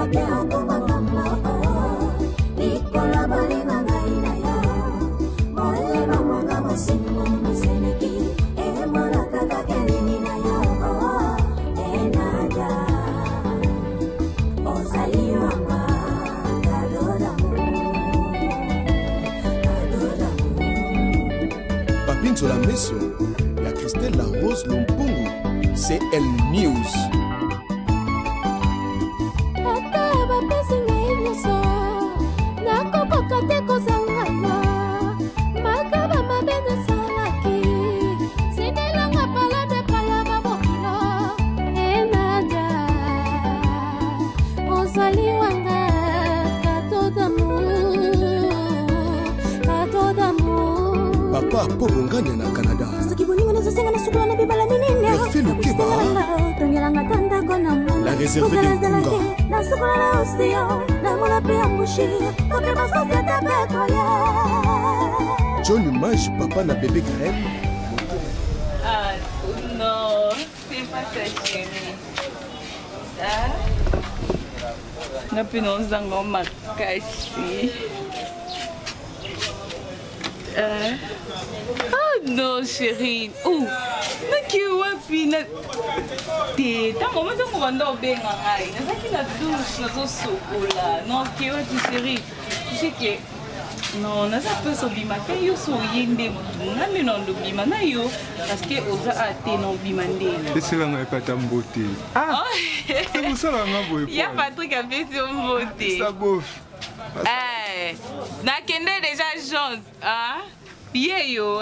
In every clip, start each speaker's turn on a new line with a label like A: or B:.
A: Sur la maison, la Christelle La Rose Lompongo, c'est Elle News. Papa Pogonganya na Canada. Fait le Keba. La réserve de Kunga. John Mage, papa na bébé Gaël.
B: Ah non, c'est pas ça chérie. Ah, n'a plus non zango makasi. Oh non chérie. Oh, naki wapi na te ta maman ta mo banda obenga ngai. Na saki na douche na zo sokola. Non ki wapi chérie. Tu sais que non, na sa pe so bima te yo so yende mutunga me non do bima na yo parce que oza ate non bima ndele.
C: C'est là ngai pata mbote. Ah. C'est pour ça là ngabo.
B: Il y a Patrick a fait son mbote.
C: Ça bof.
B: Eh, na kende déjà chose, hein? Yo,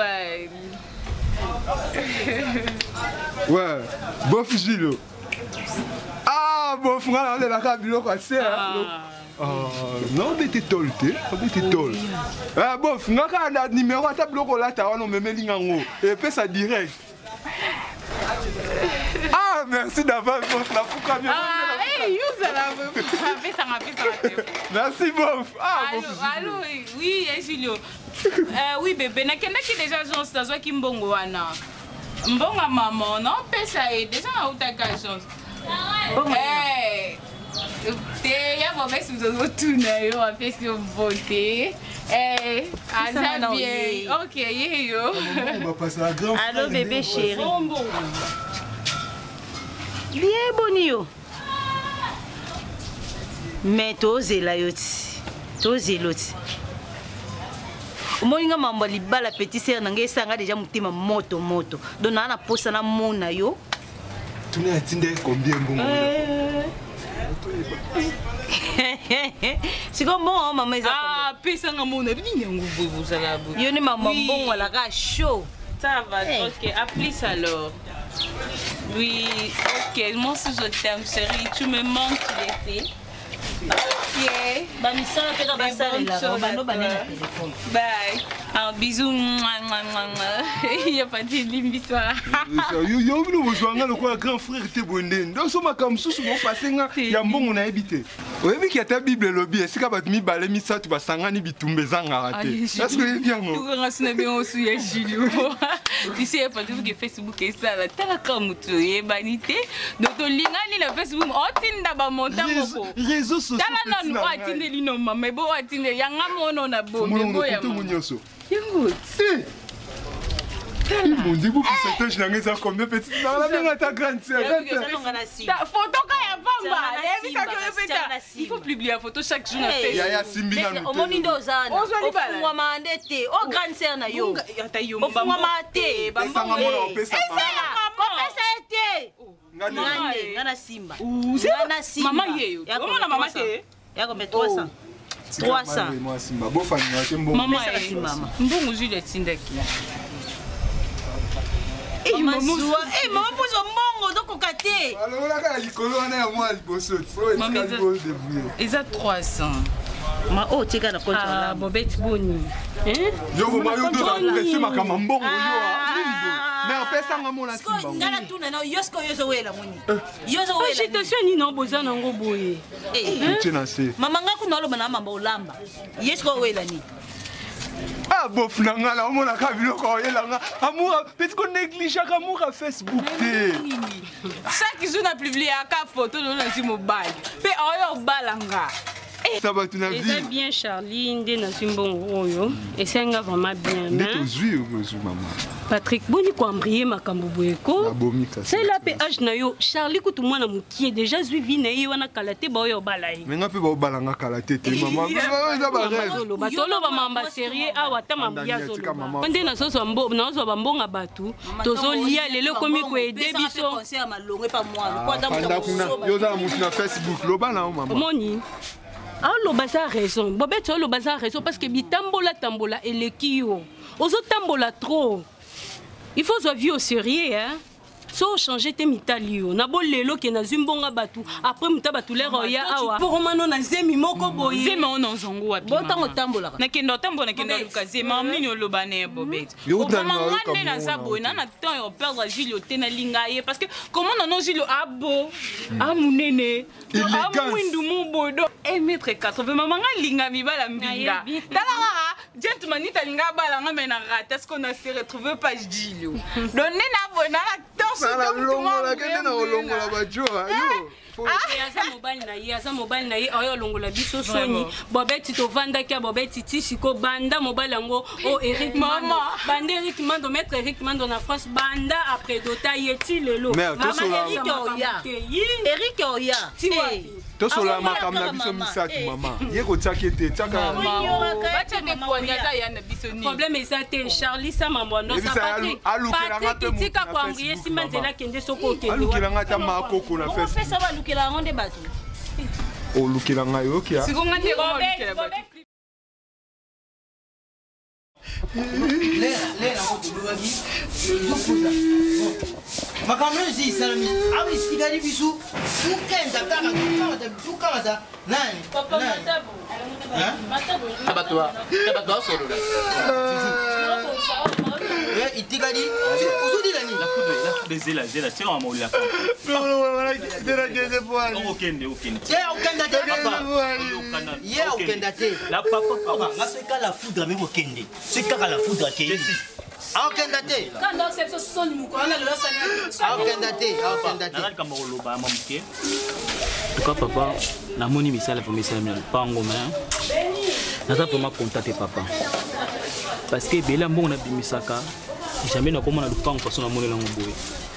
C: ouais, bof Gilo. Ah, bof, on a la cabine quoi, c'est. Non, mais t'es tolté, t'es tol. Ah, bof, on a un numéro à ta bloc là, t'as un même ligne et puis ça direct. Ah, merci d'avoir bof la fouca bien. Merci bof. Ah,
B: allô, oui, Julio. Oui bébé, na kenda ki déjà chance dans ki mbongo wana. Mbonga maman, non pesa déjà na utaka chance. Eh, te ya bobe suzo tuna yo a fait sur voter. Eh, ça bien. OK, yo.
C: On va passer à grand.
D: Allô bébé chéri. Bien bonio. Mais tozela yoti. Tozeloti. Moinga mambo libala petit sœur nanga sanga déjà mutima moto. Donc na posa na mona yo.
C: Tu n'as atteint combien bon?
D: C'est comme bon maman ça.
B: Ah, pesa nga mona bini ngubu buzala bu.
D: Yo ni maman bon wala ga chaud.
B: Ça va, OK, appelle alors. Oui, OK, moi si je t'aime chérie, tu me manques l'été. OK. Bye. Un bisou. Il n'y a pas de l'histoire.
C: Yo, le grand frère était bon. Donc, si comme sous mon passé, il y a un bon on a habité. Oui, mais qui a ta Bible lobby, c'est qu'à battre mi balé mi ça, tu vas s'engager bitumbe zangaraté. Est-ce que il vient non?
B: Tu rentres bien aussi à Julio. Tu sais pas du tout Facebook et ça va t'as comme tu es banité. Donc ton lien là Facebook, on t'inda ba montant moko.
C: Réseaux sociaux.
B: Tala non atinde lino mama bo atinde yanga mono na bo bo ya. Yango.
C: Mon Dieu, vous savez, je n'ai pas combien de petites dans ta grande sœur.
B: Photo quand il y a il faut publier la photo chaque jour.
C: Il y a Simbi dans le
D: au monde d'Ozana. On m'a mandé au grand sœur na yo. Au fond maté. Ngana Simba.
B: Maman yeyo. Maman te.
D: Yako met 300. 300.
B: Maman Simba. Mbongo Julie tindaki.
D: Maman pose mbongo donc kate.
C: Alors là quand likolo na ya moi liboso.
B: Ils a 300.
D: Ma oh tika na compte là.
B: Bobette boni.
C: Yo vous m'avez donné laisser ma kama mbongo yo. Mais en fait ça ngamo na Simba.
D: Ngala tuna na yosko yozo wela moni. Yozo wela.
B: Agitation ni no bozana ngo boye.
C: Tu n'as pas.
D: Mama ngaku na loba na mamba olamba. Yosko wela ni.
C: Ah, bof, nanga, là, on a vu le courrier, là, amour, peut-être qu'on néglige amour à Facebook.
B: Chaque jour, on a publié une photo de notre mobile. Puis, on a balanga.
C: Ça va, tu n'as vu.
E: C'est bien, Charlie, ndé na simbongo oyo. Et c'est vraiment bien.
C: Ndé tozui, maman.
E: Patrick, boni ko ambrier makambo boyeko. C'est la PH na yo. Charlie ko tout mwana mukie déjà suivi na yo wana kalate ba oyo balai.
C: Mais nga pe ba balanga kalate te maman. Ça va rêve.
E: Batolo ba mamba sérieux awa ta mambia zolo. Ndé na soso mbo na ozo ba mbonga batu. Tozo lia lelo komi ko aider biso.
D: Concert malongwe pas moi.
C: Yo za mutu na Facebook, lo bana maman.
E: Moni. Ah, le bazar a raison. Bobette, le bazar a raison parce que bitambola tambola et les kio. Ozo tambola trop. Il faut se vivre au sérieux, hein. So changer tes mitalio. Na bo lelo ke na zimbonga batu. Après muta batu le roya awa. Pour mano na zemi moko boye.
B: Zema on en zongo wapi.
D: Botango tambola.
B: Na kendo tambola kendo luka zema mnini olobane Bobette.
C: Yo
B: Comment on na za boye na temps on perdre Julio tena lingaye parce que comment non Julio abo. Amunene. Amwindu mubodo. 1m80 maman linga mi bala mbinga. Tala gentleman ni talinga bala ngamena rata est-ce qu'on a se retrouver pas Julio. Donner na bona la torse.
C: La longola kende na longola bajoa yo.
E: Aza mobile na ye oyo longola biso soni. Bobette to vanda kia Bobette tisi ko banda mobile yango o Eric Mando. Banda Eric Mando maître Eric Mando na France banda après dota yeti lelo.
D: Mama Eric Oya. Eric Oya.
C: Toso la makam na biso misatu maman. Ye ko tiakete tiaka.
B: Bacha de poignata ya na biso ni.
E: Problème est ça te Charlie ça mambo ndo ça Patrick. Patrick tika ko ambrier simanzela kende soko kende.
C: Alukela ngata makoko na Facebook.
D: On fait ça va lukela ngonde batu.
C: O lukela ngayo kia.
B: Sikonga te ko lukela batu.
F: Lena kutulubaki yukuza makamyo si salami awi sigari bisu ukenda kaka nani
E: Papa Matabo.
F: Tabatwa solo itikadi uzudi la nini
G: la foudre zela tiens on m'a la
F: ukenda te
G: la papa
F: ngaseka la foudre mais okende c'est kaka la foudre ke okenda te
E: Quand on sait ce son mu ko na le sana.
F: okenda te
G: nalali kama koloba mamuke tuka papa namoni misala pour misala mina pango mais naza vraiment contacter papa parce que bela mbongo na bimisaka jamais na komona lupango façon na monela ngoboye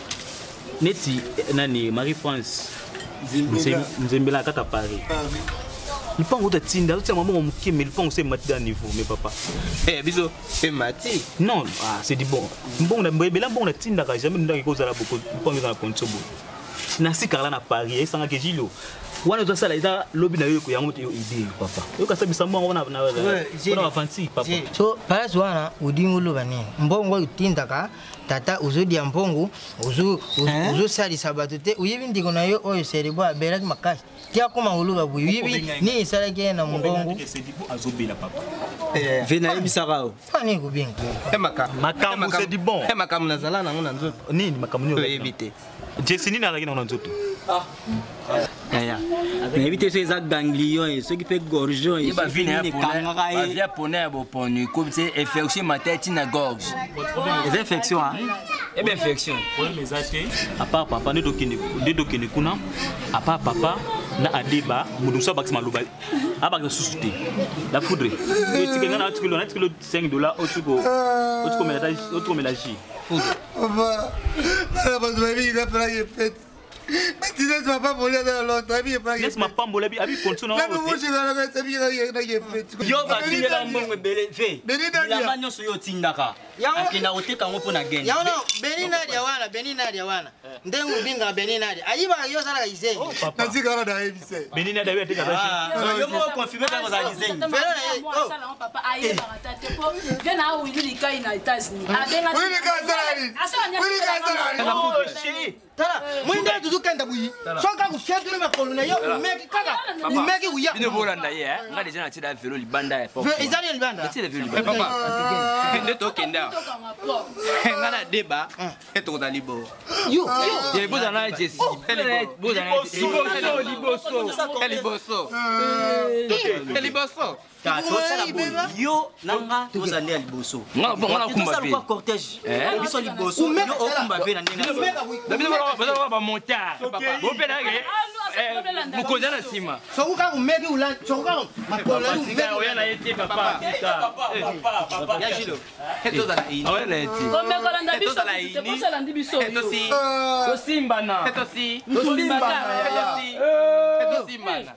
G: neti nani Marie France nzembela kata Paris lupango ta tinda uti maman muke mais lupango c'est mati à niveau mais papa
F: biso c'est mati
G: non c'est du bon mbongo na bela mbongo na tinda ka jamais ndaki ko zala beaucoup lupango na konsobo na sikala na Paris esanga ke jilo wana zo sala ita lobby na yo ko yango yo idée papa yo ka sabisa mbongo na avanti papa
F: so para zwana udingo lo banene mbongo utindaka tata uzodi mbongo uzu sali sabato te uyibi ndiko na yo oyo serebo abela makasi tia koma uluba bu yibi ni sala ke na mbongo
G: c'est du bon azobela papa
F: vena ibisarao fani kubinga
G: makambo c'est du bon
F: makambo nazala nango na nzoto
G: nini makambo ni
F: ebite
G: Jesini na na nzoto
H: ya na éviter ces ganglions ceux qui fait gorgeon et
I: ba vient pour ne bo ponu comme c'est infection ma tête na gorge
H: les infections hein
I: et bien infection
G: problème ezate à part papa ne dokene kuna à part papa na adeba mudusa bakima loba abaka susute la foudre et ngana atikilo 5 $, autre mélange
F: papa la bonne vie il a fallu fait. Mais tu ne vas pas voler dans l'autre vie et pas.
G: Laisse-moi pas me lever, abi continue.
F: Là moi je vais la faire bien
H: yo ba tinela mbongo bele fe la manyo so yo tindaka akina oteka ngopo na gene
F: ya no benina wana ndengu binga benina ayiba yo sala kaise nazikara da ebise
G: benina da yete kabashi
H: yo mo confirmer ka za dizaine
E: Fela na sala papa aye barata te ko vena o ili kai na États-Unis abenga
F: tala mwinde tuzukenda buyi soka kufyetu na koluna yo umeki kaka umeki uya
I: bino bolanda ye nga déjà na tida vélo libanda ya
F: papa ezali libanda
I: tida vélo libanda papa nde to kenda nga na deba eto na libo
F: yo
I: ye boza na Jesse boza na liboso
H: ta tosala boye yo nanga tozande ya liboso
I: kumba
H: ve cortège biso liboso yo okumba ve na ndenge
I: bazala ba montard bopena ke mokonzi na nsima
F: sokuka umeki ula sokuka makola
I: oya na ye te papa
H: ya jilo
I: oya na ye te
E: komekolanda biso tosalandi biso
I: tosimbana tosimbana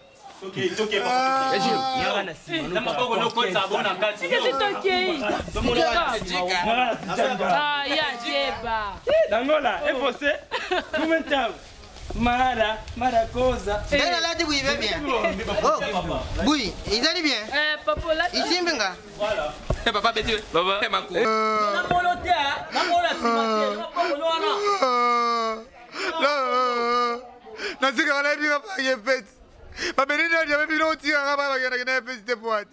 I: dangola efose kumentao mara cosa
F: Dana lati bui va bien. Oh, bui, ils allaient bien.
E: Papa là.
F: Ici benga.
I: Voilà. Papa petit. Papa. Makou.
H: Na polotea, na pola simate, na polo wana.
C: Na sika wala binga pa ye fet. Ma benina dia me bino tira ka ba ke na fet te poat.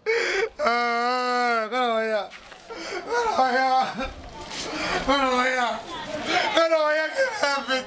C: Kana ya. Kana fet.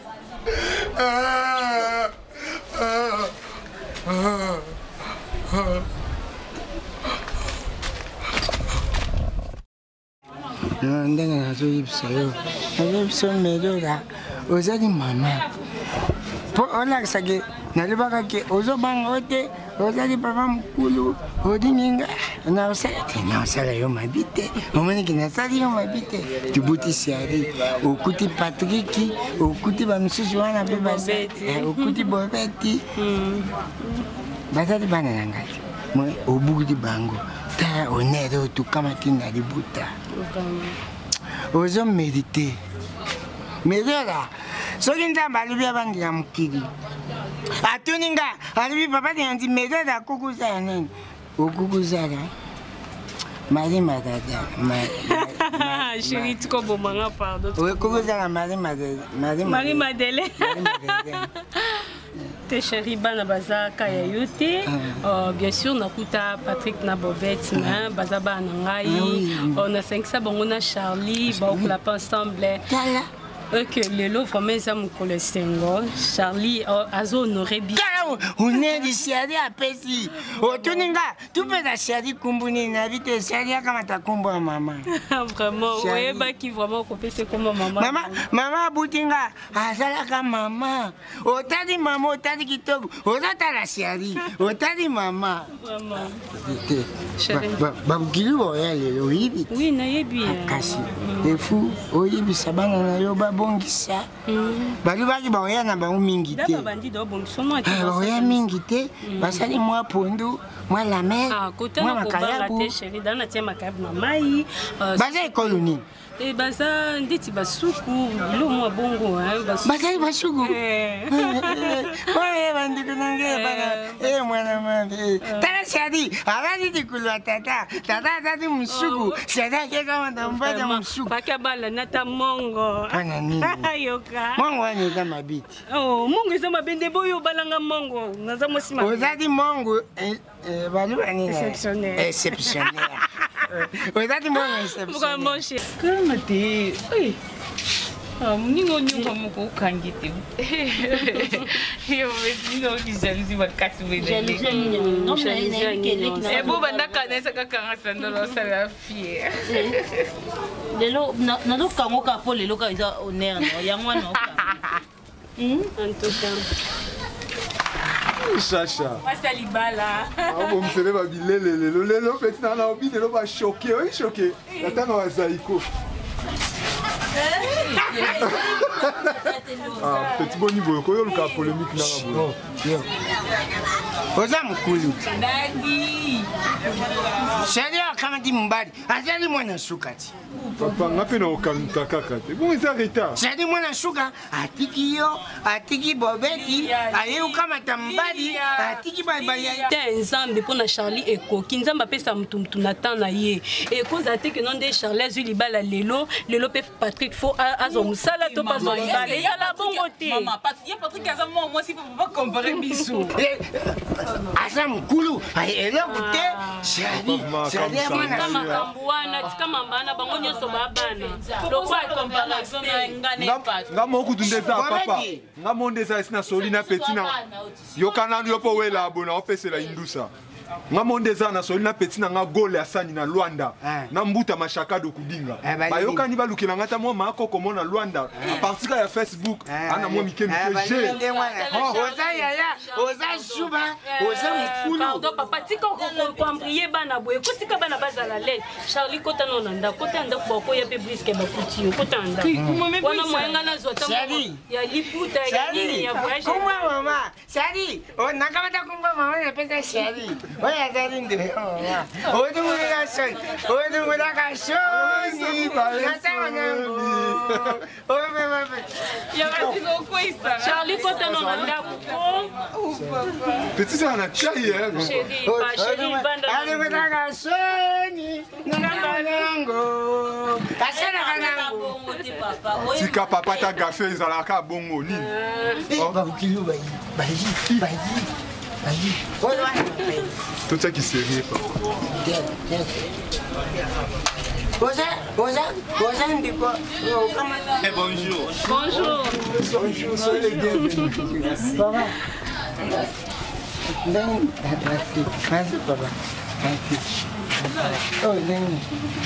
F: ndenge nazoyebisa yo nazoyebisa melola ozali mama mpo olakisake nalobaka ke ozobanga o te ozali papa mokulu olinginga naosala te naosala yo mabi te omoniki nasali yo mabi te tobutisi ari okuti patriki okuti bamisusu wana mpe okuti bobeti bazali bana na ngai obukuli bango tala onere otukama tinda libuta ozomerite melola soki nzambe alobi abandela mokili atuni nga alobi papa tenanti melola akukuzala nini okukuzala Marie Madada.
E: Chérie, tu comprends moi, pardon.
F: Oui, comment ça, Marie Madeleine.
E: Marie Madeleine. T'es chérie, bana baza kaya yote. Bien sûr, nakuta Patrick Nabobet, na baza ba nangai. On a 5 ça, on a Charlie, bon on l'a pas ensemble. Ok, Lelo, vraiment, ça me colle Charlie, Azo honoré bien.
F: On est ici à Pessi. Au Tuninga, tu peux la chérie Kumbuni, n'habite chérie comme ta kumba maman.
E: Vraiment, oui, bah qui vraiment coupé c'est comme maman.
F: Maman Boutinga, Azalaka maman. Au tadi maman, au tadi kitoko, au tata la chérie, au tadi maman.
E: Vraiment.
F: Chérie. Babkilu, oui,
E: oui, naïe bien.
F: Kasi, les fous, oui, bisabana na yoba. Bongisa balubaki baoya na bango mingi te baoya mingi te basali mwa pondu mwa lame mwa makayabu baza ekolo nini
E: baza ndeti basuku bilo mwa bongo
F: bazali basuku oye bandeko nange bana mwana mabe tala shadi abandi tikulwa tata atati musuku shadi akekamata mbada musuku
E: bakabala nata mongo
F: yoka mongo wana eza mabiti
E: mongo eza mabende boyo obalanga mongo naza mosi mabe
F: ozali mongo baluba nini exceptionnaire ozali mongo exceptionnaire
B: kama te mningo nyumba moko ukangi te yo mningo kijanzi makasi wele ebo bandaka nesa kakanga sandolo sala fier
D: lelo nazokango ka po lelo ka eza honneur yango wana
E: en tout cas
C: Chacha.
B: Passa libala.
C: Bon, me savez, le petit nana obi, le va choquer, oui choqué. Attends, on zaïko. Ah, petit bon niveau, quoi, le cas polémique nana.
F: Oza mukulu.
B: Daddy.
F: Sharia kama ti mbadi, azali mwana sukati.
C: Papa, ngape na okamuta kaka te. Bon, ils arrêtent.
F: Shadi mwana suka, atiki yo, atiki bobeti, ayeru kama tambadi, atiki babaya.
E: Te nzambe pona Charlie ekoki, nzambe apesa mutu na temps na ye. Ekoza te ke non de Charlie azwi libala lelo pe Patrick fo azo musala to pas libala. Ya la bongo te.
B: Maman, Patrick aza moi si pas comparer biso.
F: Asa mukulu, eloko te. Shadi
E: mwana makambo wana tika mambana bango nyonso babana. Lokwa comparaison na ngane pas.
C: Ngamo kutundeza papa. Ngamo ndeza sina soli na petit na. Yokana yo po wela bona opesela indusa. nga mondeza na soli na petit na nga gole asani na Luanda na mbuta mashaka do kudinga bayoka ni balukila ngata mo mako komona Luanda a partir ya Facebook ana mo mike je
J: oza yaya oza shuba oza mukulu
E: pardon papa tika ko komprier bana boye ko tika bana bazala le Charlie kota no nanda kota nda ko ko ya pe briske ba kuti kota nda wana moyenga na zota ya liputa ya nini ya voyage
J: kumwa mama Shari o nakamata kumwa mama na pesa Shari oya Shari ndio mama odumura shoni odumura kashoni nasema nangu oye mama
B: ya batino koisa
E: Charlie kota no nanda ko
C: petit ça na chai
E: chérie pas chérie banda
J: odumura kashoni nasema nangu kasema kanangu
C: tika papa ta gafe ezalaka bongo nini
J: bakilo bayi
C: tout ça qui sérieux pas
J: Oza ndiko
E: bonjour
J: bonjour soyez les bienvenus papa merci papa oh non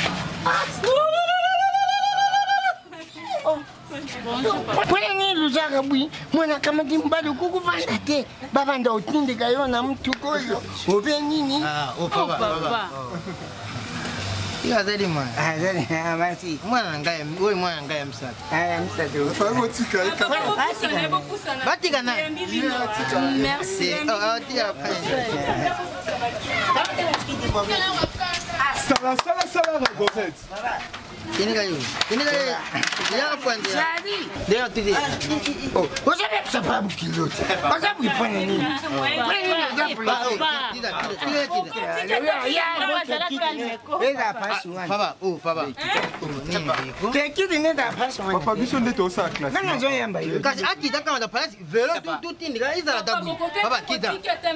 J: Kwani ni luzaka bwi mwana kama timbado kukuvanda te babanda utindika yona mtu koyo obe nini
F: papa Azali mwana.
J: Azali basi.
F: Mwana ngaya, wewe mwana ngaya msaka.
J: Aya msaka.
C: Fago tika ika.
F: Batika na. Merci. Oh, tia pa.
C: Sala Gofet.
F: Ini kayo. Ya kwandi. Leo tidi.
J: Oh, usabe sababu kilote. Sababu ifanye nini?
F: Papa, papa.
C: Papa biso nde to sa classe.
J: Nanga zo yamba yo.
F: Kasi akita kama da place velo tout tindika izala tabu. Papa kita.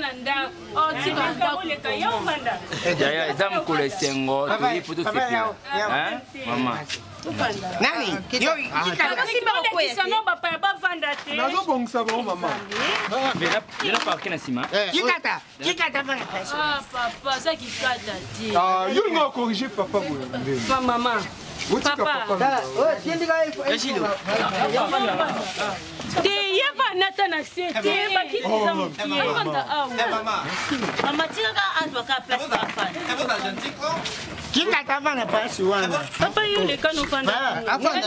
I: Jaya eza mukule sengo tuli putu sepia. Mama.
J: Nani? Yo ikaka
E: simba ko kisano bapa bavanda te.
C: Nazo bongisa ba mama.
I: Vela parke na sima.
J: Kikata bana pesa.
E: Ah papa ça kikata ti.
C: Ah, yo nga corriger papa boye.
E: Pa mama. Papa.
F: Oh, tindika
I: Eshilo.
E: Te yava nata na sete bakitiza mukie.
I: Mama.
D: Mama tika ka andwa ka place ba fana.
J: Kikata bana pesa wana.
E: Papa yo le kano fanda.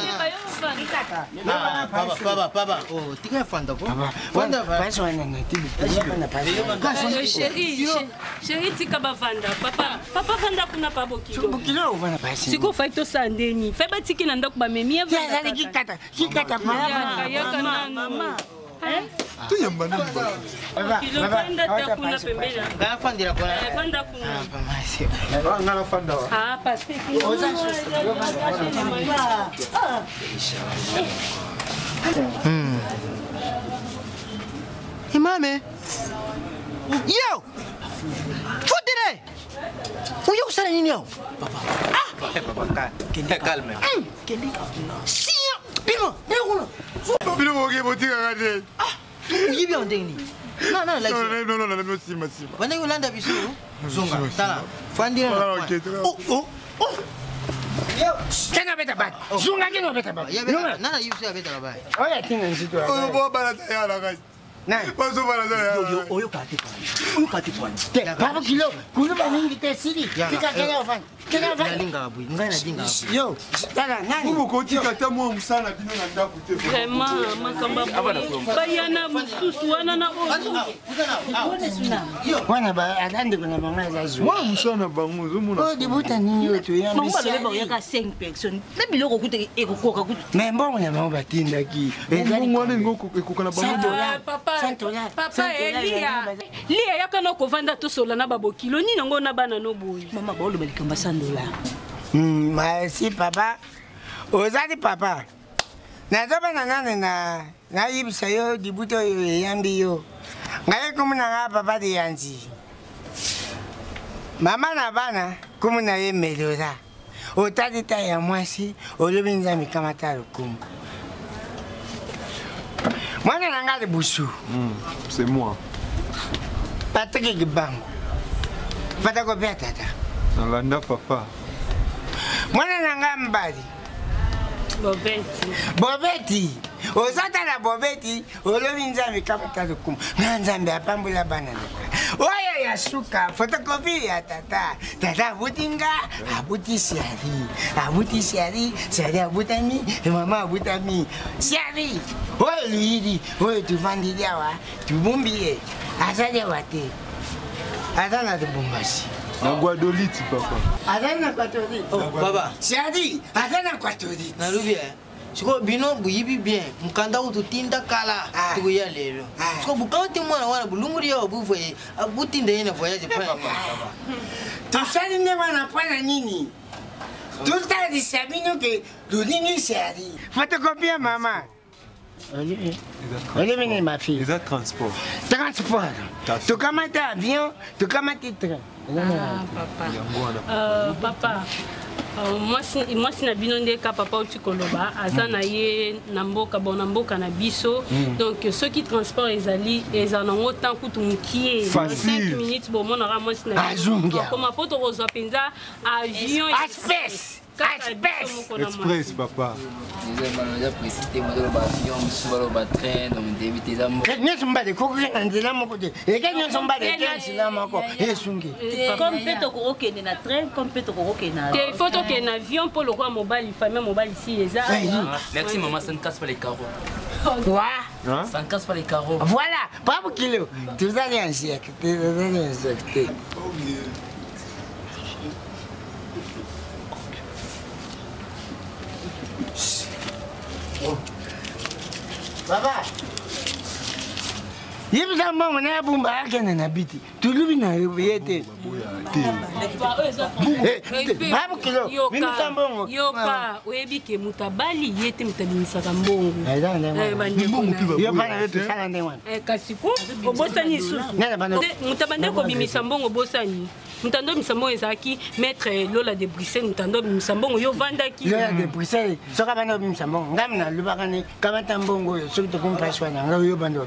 F: Papa. Oh, tika fanda ko.
J: Fanda pesa wana na tibu. Bana pesa.
E: Chérie tika bavanda. Papa fanda kuna pa bokilo.
J: Bokilo bana pesa.
E: Siko faito sandeni. Fe batiki na ndako ba memia
J: vanda. Kikata
E: mama.
C: Tu yamba nini ba?
E: Kilo fanda ta kuna pembeni.
F: Ga fandira ko.
E: Fanda kuna.
C: Ngala fanda wa.
E: Ah, parce que
F: Imame. Yo! Fudire! Uyo usana nini yo?
I: Papa, calme.
F: Sia! Bimo, nekuno.
C: Bino moge botika kade.
F: Uyibi ondeni. No, like.
C: No, sima.
F: Wanda yolanda bisu. Zunga. Tala. Fandira. Oh.
J: Yo, kena beta bat. Zunga kena beta bat.
F: Nana yusu beta bat.
J: Oya tinga nzito.
C: Oyo bo bana tayala kai.
J: Nani?
C: Bazo bana tayala.
J: Yo, oyo kati kwa. Te, papa kilo, kulu baningi te siri. Tika kena ofan.
F: Nalinga abui. Ngai nalinga abui.
J: Yo, tala nani?
C: Kubo kotika ta mo musana bino na ndako te.
E: vraiment makamba bayana mususu wana na
J: Wana ba adande kuna banga za zu.
C: Wa musana bango zo mona.
J: Oh, dibuta nini yo to yamba.
D: Mama bele ba yaka 5 personnes. Na biloko kute ekokoka kute.
J: Mais mbongo na mama batinda ki.
C: Mbongo wana ngoko ekokana bango.
E: papa Lia yaka no kovanda to sola na babokilo ni nango na bana no boyi.
D: Mama ba olo balikamba $100.
J: Merci papa. Ozali papa. Nazoba na nane na yibisa yo dibuto yo yambi yo. Ngaye kumuna nga papa di yanzi. Mama na bana kumuna ye melora. Otadi ta ya mwasi olobi nzambi kama talo kumu. Mwana nanga de busu.
C: C'est moi.
J: Patrick Bango. Photocopie tata.
C: Nalanda papa.
J: Mwana nanga mbali. Bobeti. Ozata la bobeti, olobi nzambe kapita lukumu. Na nzambe apambula bana. Oya ya suka, photocopie ya tata. Tata abutinga, abuti siari, siari abutami, mama abutami. Siari, oye luidi, oye tuvandi diawa, tubumbiye. Asade wate. Adana tubumbasi.
C: Na Guadolite papa.
J: Adana Guadolite.
F: Oh baba.
J: Siari, adana Guadolite.
F: Nalubi siko bino buyibi bien mukanda ututinda kala tukuya lelo siko bukauti mwana wana bulunguri ya buvoye abutinda yena voyage pa baba
J: tosali ne wana pana nini tutali sabino ke lunini siari photocopie mama Oli ma fille.
C: Les transport.
J: Transport. Tu commandes avion, tu commandes train.
E: Papa. Moi si na bino ndeka papa uti koloba aza na ye na mboka bon na mboka na biso donc ceux qui transport ezali ezanango tant kutu mukie 5 minutes bon mona moi si na comme poto roza penza avion
J: express
C: express papa
K: déjà précité modèle avion sur le train donc d'éviter les amours
J: ne sont pas des coquilles dans mon côté et quand ne sont pas des là encore et sungi
D: comme peut ko okende na train comme peut ko okende na
E: il faut que na avion pour le roi mobile famille mobile ici eza
K: merci maman ça ne casse pas les carreaux
J: quoi
K: ça ne casse pas les carreaux
J: voilà pas pour kilo tu as rien siècle tu as rien siècle Baba. Yibi zamba mwana bumba akena na biti. Tulubi na yete. Babu kilo. Mimi zambongo.
E: Yoka, oyebi ke mutabali yete mutabimisaka mbongo.
J: Yo bana yetu sala ndewana.
E: Kasi ko obosani susu. Mutabande ko bimisa mbongo bosani. Mutando misambo ezaki maître Lola de Bruxelles mutando misambo yo vandaki.
J: Lola de Bruxelles soka bana misambo ngamna lubakani kamata mbongo yo soki to kumpaswa na ngayo bando.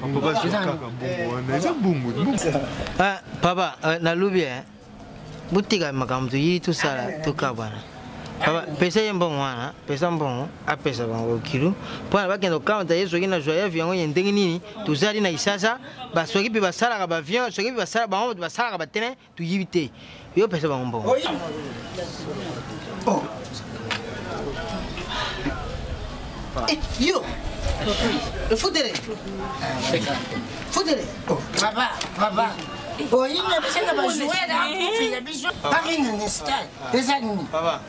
F: Papa nalubi butika makamtu yi tu sala tu kabana. Papa pesa yembongo wana, pesa mbongo, apesa bango kilu. Pona bakendo counter yeso kina joya vyango yendenge nini, tuzali na isasa, ba soki pe basala ka ba vyan, soki pe basala bango basala ka ba tene, tu yibite. Yo pesa bango mbongo.
J: Oh.
F: Yo. Le foudere. Foudere.
J: Papa. Oh, il y a besoin de jouer là, il y a besoin. Pas une stade. Des amis.
F: Papa.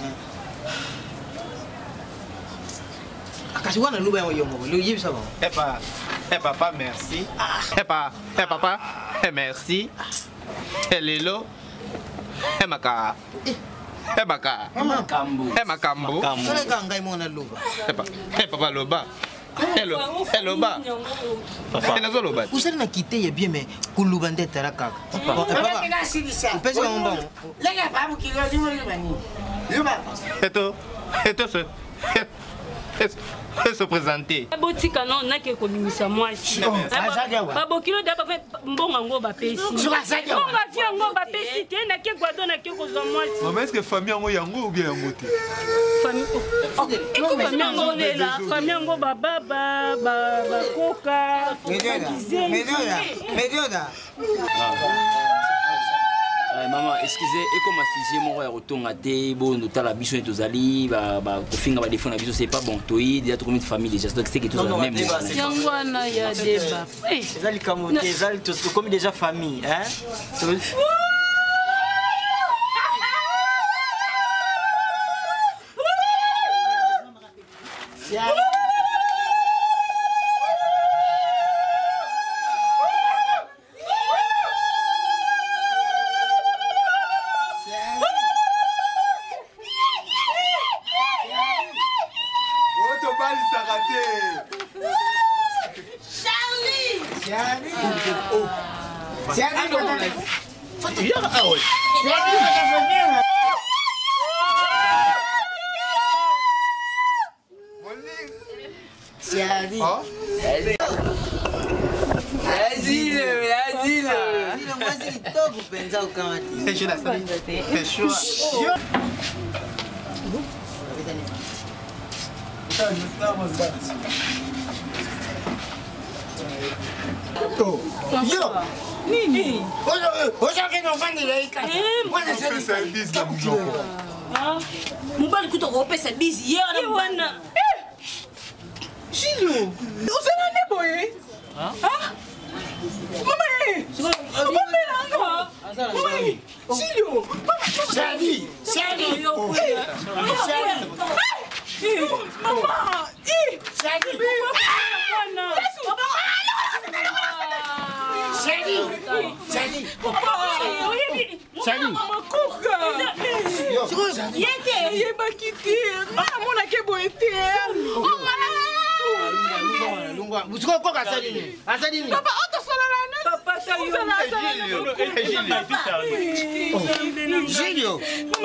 F: Akasi wana luba yango yongo, lu yibi sabo.
I: Papa merci. Papa merci. Lelo. Maka. Makambo.
F: Sala ka ngai mona luba.
I: Papa loba. Hello ba. Hello loba.
F: Usali na kite ya bien mais kuluba ndetara kaka. Papa. Pesa ngomba.
J: Lega babu kilo limu libani. Luba.
I: Se présenter.
E: Botika non na ke komimisa mwasi. Babokilo da ba mbonga ngo ba pesi. Mbonga fi ngo ba pesi te na ke gwado na ke kozwa mwasi.
C: Maman est-ce que famille ngo yango ou bien yango te?
E: Famille ngo lela, famille ngo baba ba koka.
J: Medioda.
K: Maman, excusez, et comme affiché mon retour à te, bon, nous t'as la bichon et tous ali, bah, finir des fonds, la bichon c'est pas bon, toi, il y a trop de famille déjà, donc c'est que tout la même.
E: Yangwana ya débat.
H: Les camotés, les comme déjà famille, hein?
F: kitoko penza ukamati.
I: Je la salue. C'est chaud.
J: Yo! Nini? Ozaki novandela ika. Wana
C: service na mujoko.
D: Mobali kuto kopesa bizi ye wana.
B: Julio, ozala ne boye? Ah? Mama ye! Mama langa! Mama ye! Julio!
J: Sali! Sali!
B: Mama!
J: Sali! Sali! Sali!
B: Yebaki te! Namonake boye te!
F: Usikokoka asali nini?
B: Papa, otosolala ne? Papa,
J: Julio!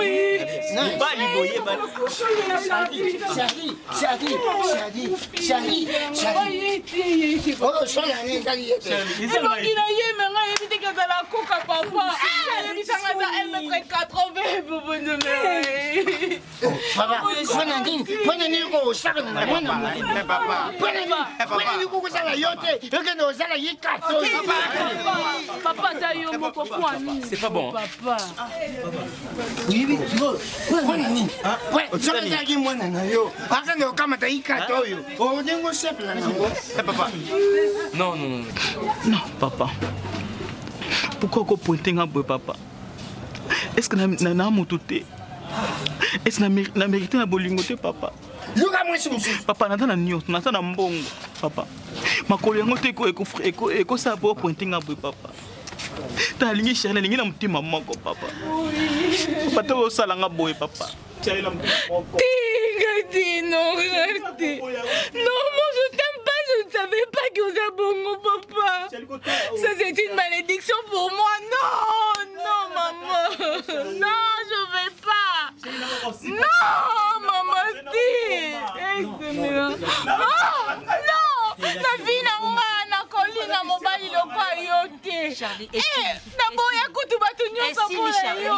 B: elongi na ye me ngai yebi teke ezala koka papa ayebisanga za 1m80
J: Pona nini kosala na mwana Pona nini kokosala yo te okende ozala ye kato
B: papa ta yo moko kwani
K: C'est pas bon.
B: papa
J: Pona nini soki ezalaki mwana na yo akende okamata ye kato oyo olingo sepela nango
I: Papa.
K: Non, non, non.
G: Non, papa. Pourquoi qu'on pointe un peu, papa? Est-ce que na mototé? Est-ce que na mérité na bolingoté, papa? Papa, na nyos, na mbongo, papa. Ma collègue te ko ça pour pointer un peu, papa. Ta ligne chérie, ligne na mutima moko, papa. Papa to salanga boy, papa.
B: Tinga Dino, arrêtez. Non, moi je t'aime pas, je ne savais pas que vous êtes bon, papa. Ça c'est une malédiction pour moi. Non, non, maman. Non, je vais pas. Non, maman, dis. Oh, non, la vie n'a pas na colline mobile lokwa yote. Naboya kutu batu nyonso pona yo.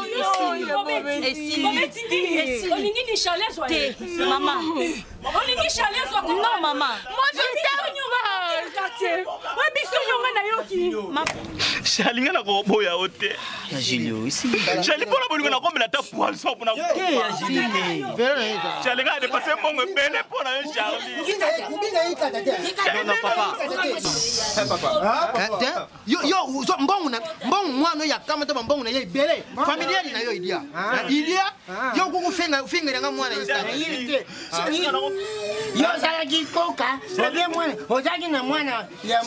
E: Olingi ni chalet soit.
D: Maman.
E: Olingi chalet soit.
D: Non, maman.
B: Moi je t'aime. Ouais, biso nyonga na yoki.
G: Shalinga na ko boya hote.
H: Ya Julio ici.
G: Shali pona bolingo na komela ta poisson pona.
H: Ya Julio.
G: Shalinga de passer mongo bene pona yo Charlie.
H: Non papa.
I: Papa.
F: Yo mbongo mwana ya kama to mbongo na ye bele familia na yo idia yo kuku finga nga mwana
J: yo zalaki koka obe mwana ozalaki na mwana ya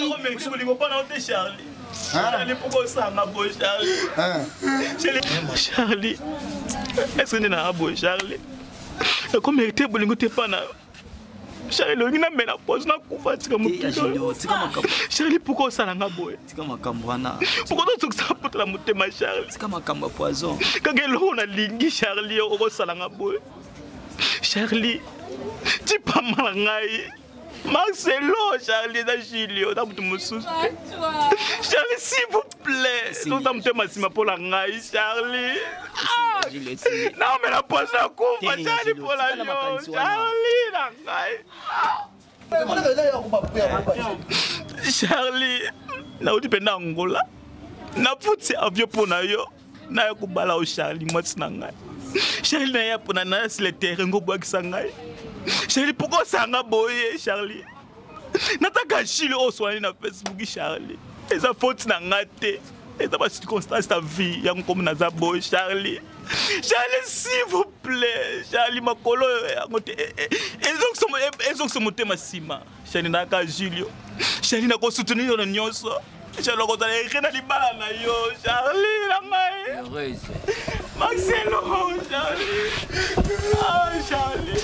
G: Charlie, est-ce que tu as un beau Charlie? Comment était bolingo te pana? Charlie, on a mis la pause na kufa tika mukilo. Charlie, pourquoi ça n'a boy?
H: Tika makambo wana.
G: Pourquoi tu ça pour la mutema Charlie?
H: Tika makambo poison.
G: Kagelo na lingi Charlie o ça n'a boy. Charlie, tu pas mal ngai. Marcelo, Charlie, Julio, Charlie, s'il vous plaît. Nous sommes pour la ngai, Charlie. Non, mais la poche à coup, Charlie, pour la Charlie, la ngai. Charlie, na utipenda Angola. Na putsi avion pour na yo. Na yakubala o Charlie, moi c'est ngai. Charlie na ya pour na sur le terrain go bois sangai. Charlie, pourquoi ça n'a boyé, Charlie? Nataka Chili au soin na Facebook, Charlie. Et ça faute n'a ngate. Et ça va circonstance ta vie. Y'a comme na boy, Charlie. Charlie, s'il vous plaît. Charlie, ma colo. Ils ont monté ma sima. Charlie n'a qu'à Julio. Charlie n'a qu'à soutenir le nyonso. Charlie n'a qu'à écrire dans les balles na yo. Charlie, la main.
K: Heureuse.
G: Marcelo, Charlie. Ah, Charlie.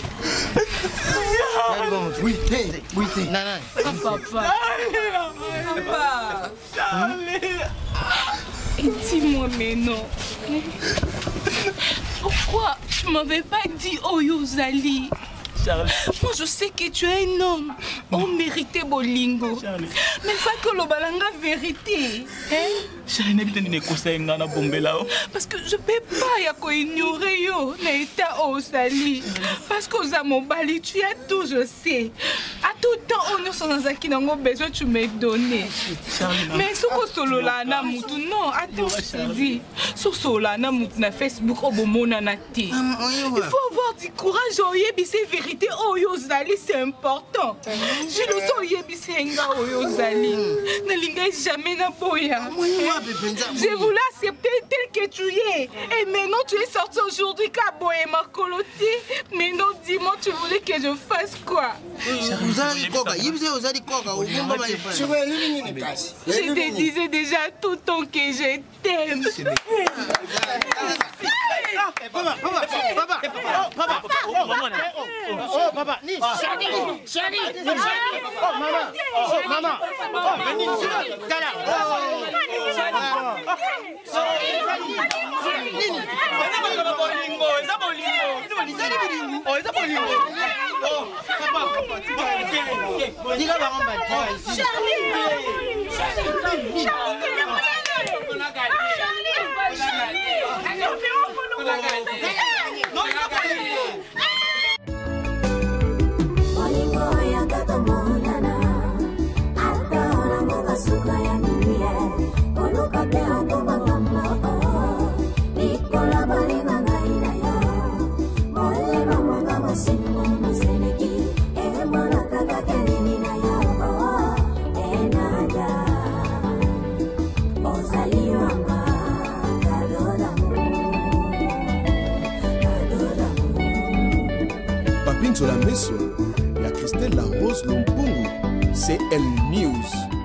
F: Oui, Nana.
B: Papa. Dis-moi mais non. Pourquoi tu m'avais pas dit Oyozali? Moi, je sais que tu es un homme. On méritait Bolingo. Mais ça que le balanga vérité. Parce que je ne peux pas ignorer yo l'état au sali. Parce que aux amobali, tu as tout, je sais. À tout temps, on est sans qui n'a besoin, tu m'as donné. Mais ce que solo la na mutu, non, attends, je te dis. Sur solo la na mutu na Facebook, au bon nanati. Il faut avoir du courage, oyebi, c'est vérité, oyo zali, c'est important. Je le sens, oyebi, c'est nga oyo zali. Ne l'inga jamais na boya. Je voulais accepter tel que tu es. Et maintenant, tu es sorti aujourd'hui, Kabo et Marcoloti. Maintenant, dis-moi, tu voulais que je fasse quoi?
F: Je
B: te disais déjà tout le temps que je t'aime.
J: Papa,
A: Papinzo la Maison, la Christelle la Rose Lompungu, CL News.